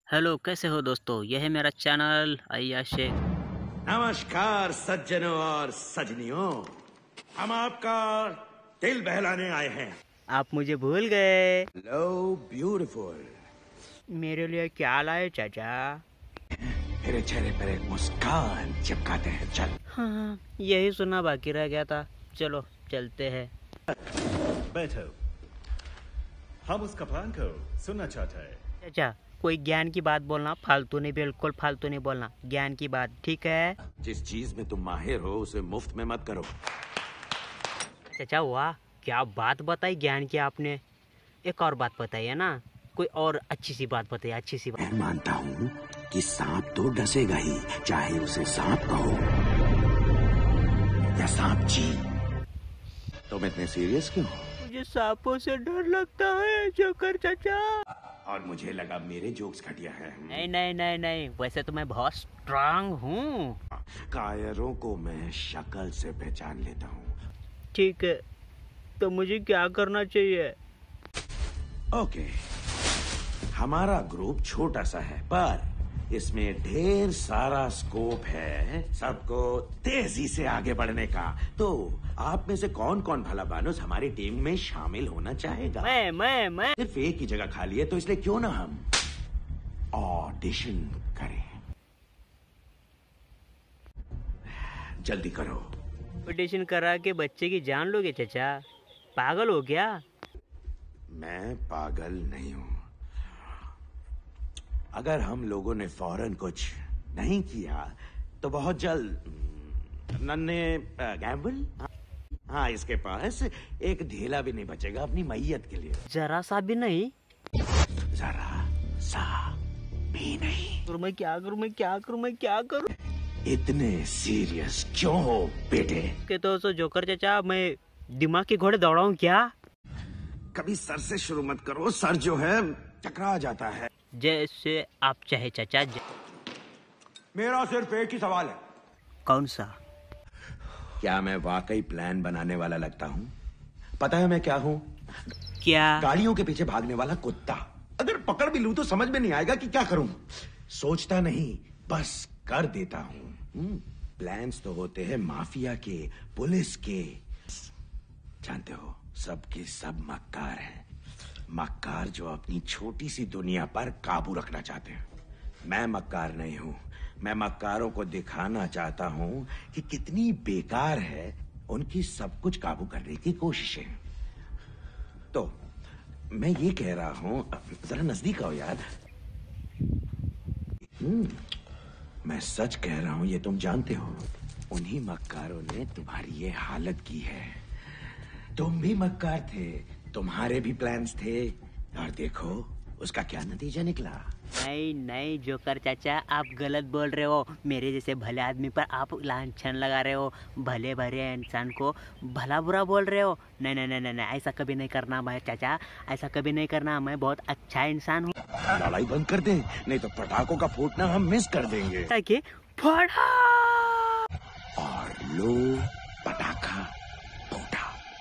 Hello, कैसे हो दोस्तों। यह है मेरा चैनल अय्याज शेख। नमस्कार सज्जनों और सजनियों, हम आपका दिल बहलाने आए हैं। आप मुझे भूल गए। Hello beautiful. मेरे लिए क्या लाए चाचा? मेरे चेहरे पर एक मुस्कान चिपकाते हैं। चल। हाँ, यही सुनना बाकी रह गया था। चलो चलते हैं। बैठो, हम उसका प्लान को सुनना चाहते हैं। चाचा, कोई ज्ञान की बात बोलना, फालतू नहीं, बिल्कुल फालतू नहीं बोलना, ज्ञान की बात, ठीक है? जिस चीज में तुम माहिर हो उसे मुफ्त में मत करो। चाचा वाह, क्या बात बताई ज्ञान की आपने। एक और बात बताइए ना, कोई और अच्छी सी बात बताइए, अच्छी सी बात। मैं मानता हूँ कि सांप तो डसेगा ही, चाहे उसे सांप कहो या सांप जी। तुम इतने सीरियस क्यों हो? मुझे सांपों से डर लगता है जोकर चाचा। और मुझे लगा मेरे जोक्स घटिया है। नहीं नहीं नहीं नहीं, वैसे तो मैं बहुत स्ट्रांग हूँ। कायरों को मैं शक्ल से पहचान लेता हूँ। ठीक है, तो मुझे क्या करना चाहिए? ओके, हमारा ग्रुप छोटा सा है पर इसमें ढेर सारा स्कोप है सबको तेजी से आगे बढ़ने का। तो आप में से कौन कौन भला मानुस हमारी टीम में शामिल होना चाहेगा? मैं सिर्फ एक ही जगह खाली है, तो इसलिए क्यों ना हम ऑडिशन करें। जल्दी करो। ऑडिशन करा के बच्चे की जान लोगे चाचा? पागल हो गया? मैं पागल नहीं हूं। अगर हम लोगों ने फौरन कुछ नहीं किया तो बहुत जल्द नन्हे गैम्बल, हाँ, इसके पास एक ढेला भी नहीं बचेगा अपनी मैयत के लिए। जरा सा भी नहीं? जरा सा भी नहीं। और मैं क्या करूं, मैं क्या करूं, मैं क्या करूं? इतने सीरियस क्यों हो बेटे? के तो सो जोकर चाचा, मैं दिमाग के घोड़े दौड़ाऊं क्या? कभी सर से शुरू मत करो, सर जो है टकरा जाता है। जैसे आप चाहे चाचा। मेरा सिर्फ एक ही सवाल है। कौन सा? क्या मैं वाकई प्लान बनाने वाला लगता हूँ? पता है मैं क्या हूँ? क्या? गाड़ियों के पीछे भागने वाला कुत्ता। अगर पकड़ भी लूं तो समझ में नहीं आएगा कि क्या करूं। सोचता नहीं, बस कर देता हूँ। प्लान्स तो होते हैं माफिया के, पुलिस के। जानते हो, सबके सब मक्कार हैं। मक्कार जो अपनी छोटी सी दुनिया पर काबू रखना चाहते हैं। मैं मक्कार नहीं हूं। मैं मक्कारों को दिखाना चाहता हूं कि कितनी बेकार है उनकी सब कुछ काबू करने की कोशिशें। तो मैं ये कह रहा हूं, जरा नजदीक आओ यार। मैं सच कह रहा हूं, ये तुम जानते हो, उन्हीं मक्कारों ने तुम्हारी ये हालत की है। तुम भी मक्कार थे, तुम्हारे भी प्लान्स थे, और देखो उसका क्या नतीजा निकला। नहीं नहीं जोकर चाचा, आप गलत बोल रहे हो। मेरे जैसे भले आदमी पर आप लांछन लगा रहे हो, भले भले इंसान को भला बुरा बोल रहे हो। नहीं नहीं नहीं नहीं, ऐसा कभी नहीं करना मैं चाचा, ऐसा कभी नहीं करना। मैं बहुत अच्छा इंसान हूँ। लड़ाई बंद कर दे, नहीं तो पटाखों का फूटना हम मिस कर देंगे। ताकि फोड़ा और लो, पटाखा फूटा।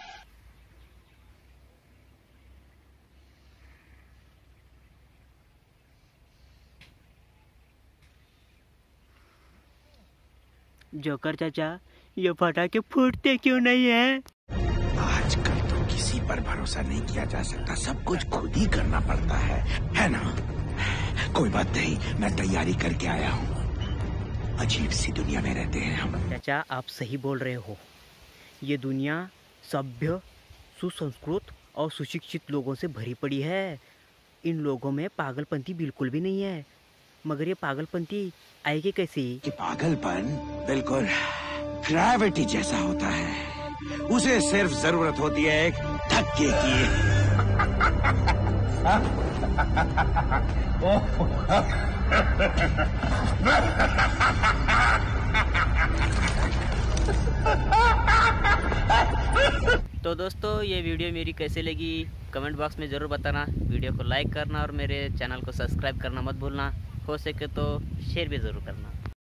जोकर चाचा, ये पटाखे फूटते क्यों नहीं है? आजकल तो किसी पर भरोसा नहीं किया जा सकता, सब कुछ खुद ही करना पड़ता है ना? कोई बात नहीं, मैं तैयारी करके आया हूँ। अजीब सी दुनिया में रहते हैं हम। चाचा, आप सही बोल रहे हो। ये दुनिया सभ्य, सुसंस्कृत और सुशिक्षित लोगों से भरी पड़ी है। इन लोगों में पागलपंती बिल्कुल भी नहीं है। मगर ये पागलपंती आएगी कैसे? कि पागलपन बिल्कुल ग्रेविटी जैसा होता है, उसे सिर्फ जरूरत होती है एक धक्के की। तो दोस्तों, ये वीडियो मेरी कैसे लगी कमेंट बॉक्स में ज़रूर बताना। वीडियो को लाइक करना और मेरे चैनल को सब्सक्राइब करना मत भूलना। हो सके तो शेयर भी ज़रूर करना।